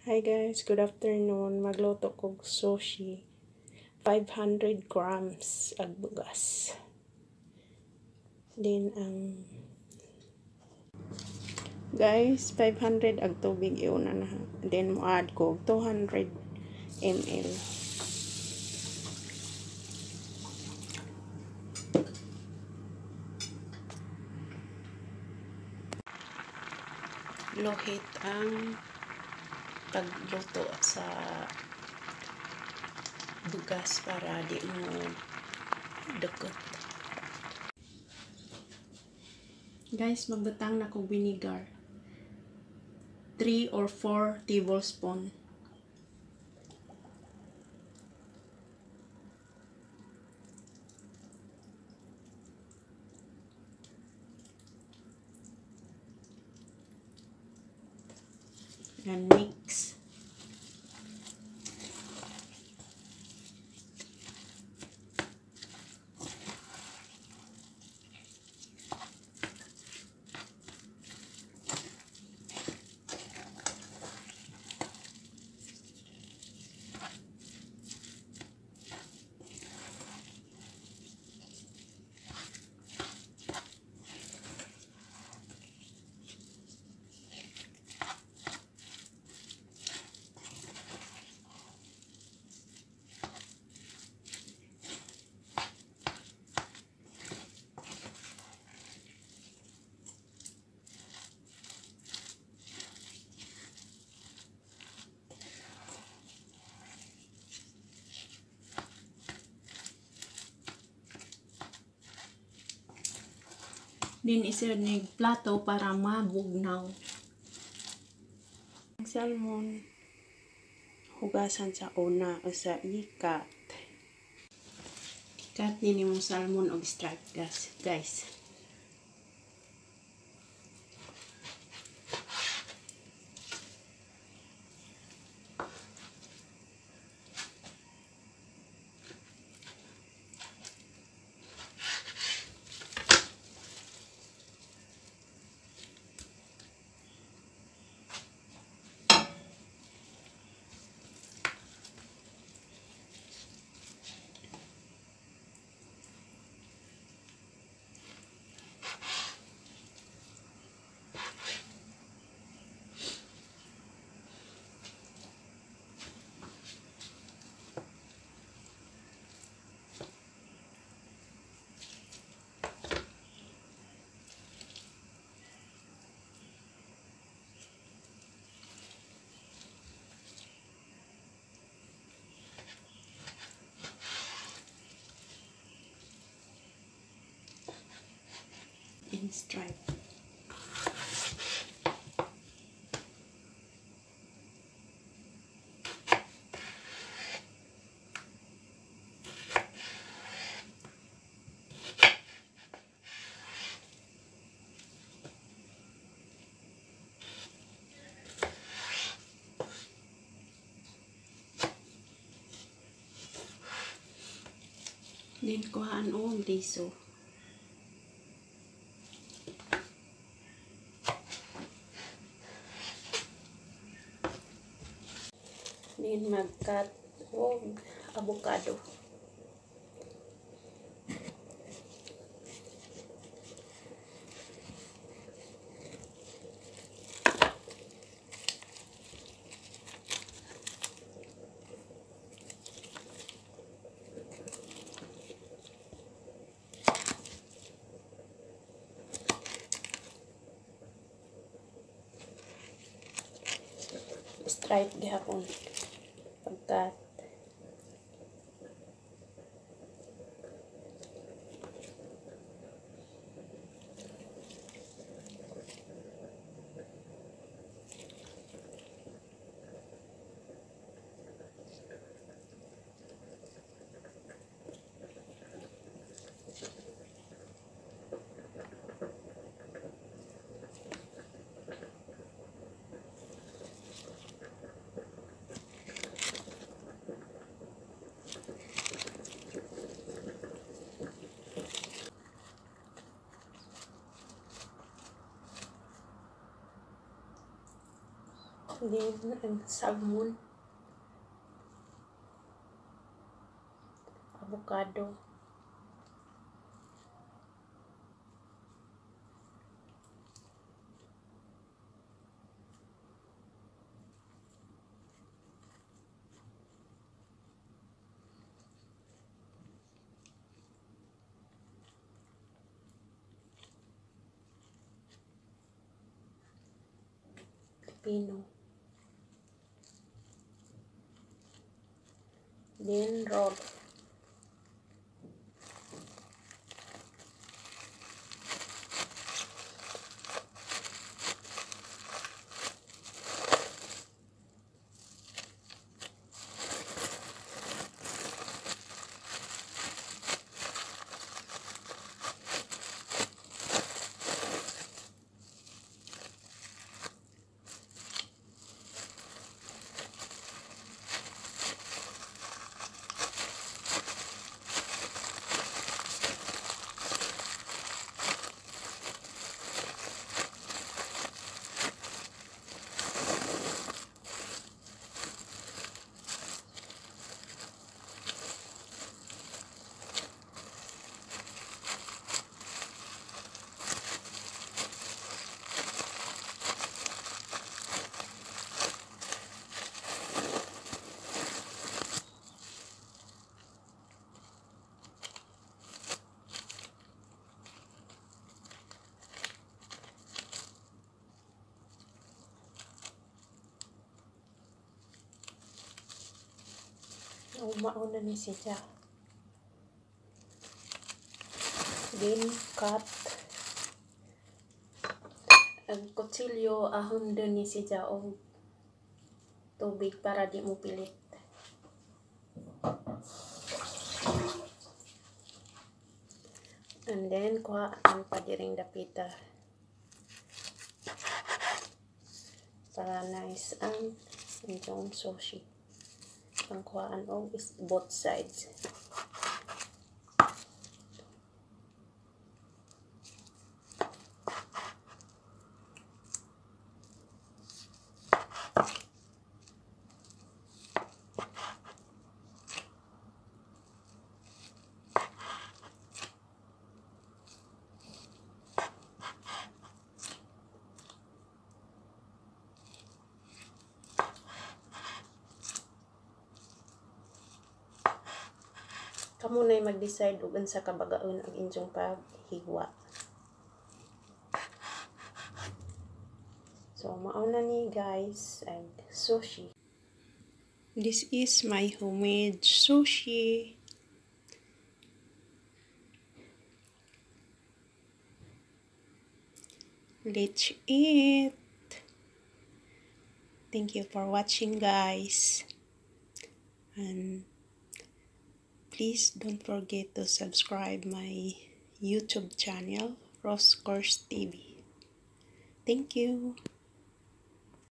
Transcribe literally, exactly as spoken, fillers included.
Hi guys, good afternoon. Magluto kog sushi. five hundred grams ag bugas. Then ang guys, five hundred ag tubig iuna na. Then mo add ko two hundred milliliters. Lohit ang pagluto sa bugas para di mo dukot. Guys, magbutang na kog vinegar. three or four tablespoons. And mix. Din isa ni plato para mabugnaw. Ang salmon hugasan sa una o sa ikat. Ikat din yung salmon o stripe guys. guys. In stripe. Then kuhaan og liso. Then mag-cut og avocado. Stripe gihapon pagkat Then, ang salmon. Avocado. Pepino. Then roll. Umauna ni siya. Then cut. Ang kutsilyo ahon din ni siya o tubig para di mo pilit. And then kuha ang padiring dapita para nice ang inyong sushi. Ang kuhaan o is both sides. Kamu na mag-decide kung sa kabagaon ang inyong paghigwa. So, mauna ni guys ang sushi. This is my homemade sushi. Let's eat. Thank you for watching, guys. And please don't forget to subscribe my YouTube channel, Rose Course T V. Thank you.